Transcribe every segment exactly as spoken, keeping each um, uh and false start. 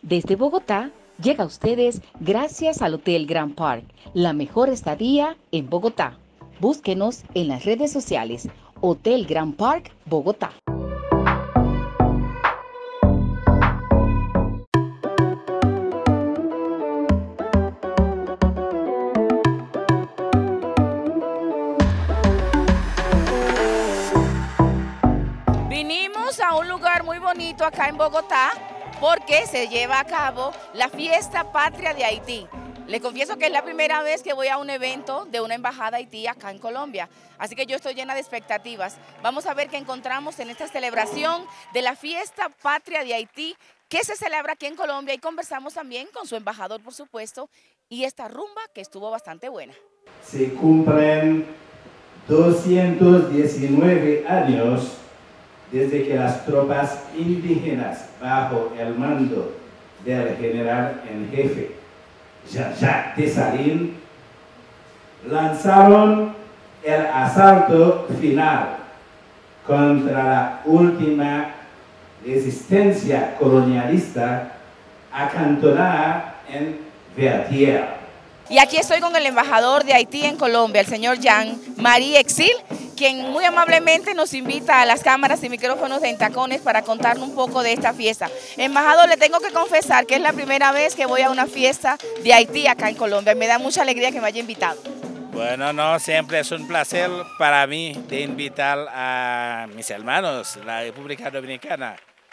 Desde Bogotá, llega a ustedes gracias al Hotel Grand Park, la mejor estadía en Bogotá. Búsquenos en las redes sociales, Hotel Grand Park, Bogotá. Vinimos a un lugar muy bonito acá en Bogotá porque se lleva a cabo la Fiesta Patria de Haití. Les confieso que es la primera vez que voy a un evento de una embajada Haití acá en Colombia, así que yo estoy llena de expectativas. Vamos a ver qué encontramos en esta celebración de la Fiesta Patria de Haití, que se celebra aquí en Colombia, y conversamos también con su embajador, por supuesto, y esta rumba que estuvo bastante buena. Se cumplen doscientos diecinueve años desde que las tropas indígenas, bajo el mando del general en jefe Jean-Jacques Dessalines, lanzaron el asalto final contra la última resistencia colonialista acantonada en Vertières. Y aquí estoy con el embajador de Haití en Colombia, el señor Jean-Marie Exil, quien muy amablemente nos invita a las cámaras y micrófonos de En Tacones para contarnos un poco de esta fiesta. Embajador, le tengo que confesar que es la primera vez que voy a una fiesta de Haití acá en Colombia. Me da mucha alegría que me haya invitado. Bueno, no, siempre es un placer para mí de invitar a mis hermanos, la República Dominicana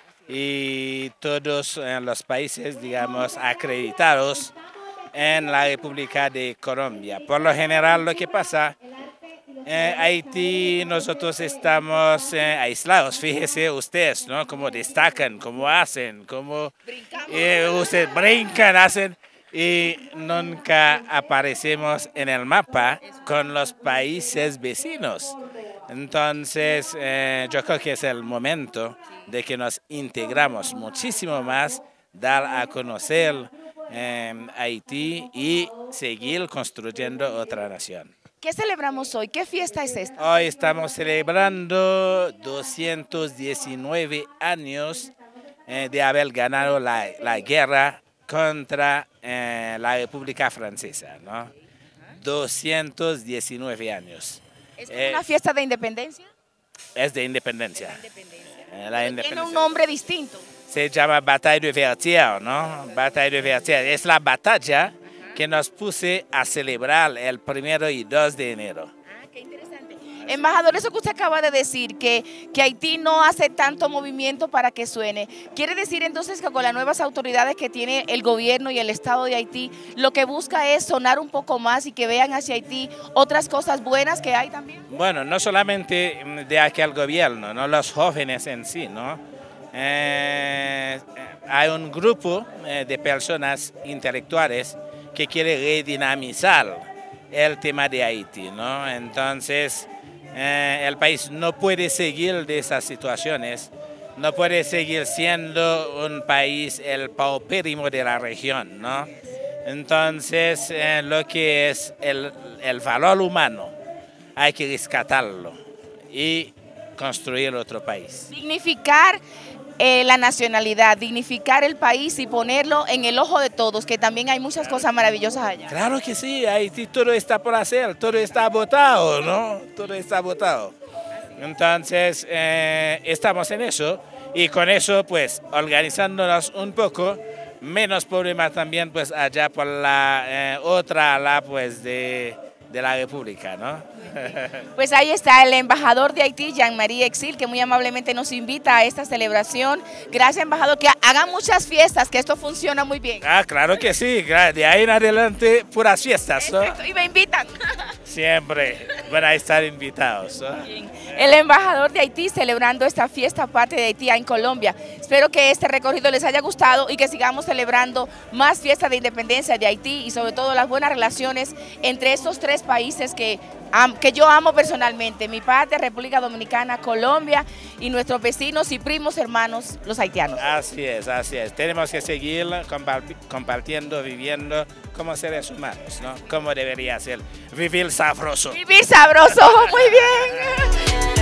y todos los países, digamos, acreditados en la República de Colombia. Por lo general, lo que pasa en Haití, nosotros estamos eh, aislados. Fíjese ustedes, ¿no? Cómo destacan, cómo hacen, cómo eh, ustedes brincan, hacen, y nunca aparecemos en el mapa con los países vecinos. Entonces, eh, yo creo que es el momento de que nos integramos muchísimo más, dar a conocer eh, Haití y seguir construyendo otra nación. ¿Qué celebramos hoy? ¿Qué fiesta es esta? Hoy estamos celebrando doscientos diecinueve años eh, de haber ganado la, la guerra contra eh, la República Francesa, ¿no? doscientos diecinueve años. ¿Es eh, una fiesta de independencia? Es de independencia. De independencia. Eh, la independencia. Tiene un nombre distinto. Se llama Batalla de Vertières, ¿no? Batalla de Vertières. Es la batalla que nos puse a celebrar el primero y dos de enero. Ah, qué interesante. Embajador, eso que usted acaba de decir, que, que Haití no hace tanto movimiento para que suene, ¿quiere decir entonces que con las nuevas autoridades que tiene el gobierno y el Estado de Haití, lo que busca es sonar un poco más y que vean hacia Haití otras cosas buenas que hay también? Bueno, no solamente de aquel gobierno, ¿no? Los jóvenes en sí, ¿no? Eh, hay un grupo eh, de personas intelectuales que quiere redinamizar el tema de Haití, ¿no? Entonces, eh, el país no puede seguir de esas situaciones, no puede seguir siendo un país el paupérrimo de la región, ¿no? Entonces, eh, lo que es el, el valor humano, hay que rescatarlo y construir otro país. Dignificar Eh, la nacionalidad, dignificar el país y ponerlo en el ojo de todos, que también hay muchas cosas maravillosas allá. Claro que sí, Haití todo está por hacer, todo está votado, ¿no? Todo está votado. Entonces, eh, estamos en eso, y con eso, pues, organizándonos un poco, menos problemas también, pues, allá por la eh, otra ala, pues, de, de la República, ¿no? Pues ahí está el embajador de Haití, Jean-Marie Exil, que muy amablemente nos invita a esta celebración. Gracias, embajador, que hagan muchas fiestas, que esto funciona muy bien. Ah, claro que sí, de ahí en adelante puras fiestas, ¿no? Perfecto. Y me invitan. Siempre van a estar invitados, ¿no? El embajador de Haití celebrando esta fiesta patria de Haití en Colombia. Espero que este recorrido les haya gustado y que sigamos celebrando más fiestas de independencia de Haití y sobre todo las buenas relaciones entre estos tres países que, que yo amo personalmente, mi patria, República Dominicana, Colombia, y nuestros vecinos y primos hermanos, los haitianos. Así es, así es. Tenemos que seguir compartiendo, viviendo como seres humanos, ¿no? Como debería ser. Vivir sabroso. Vivir sabroso, muy bien.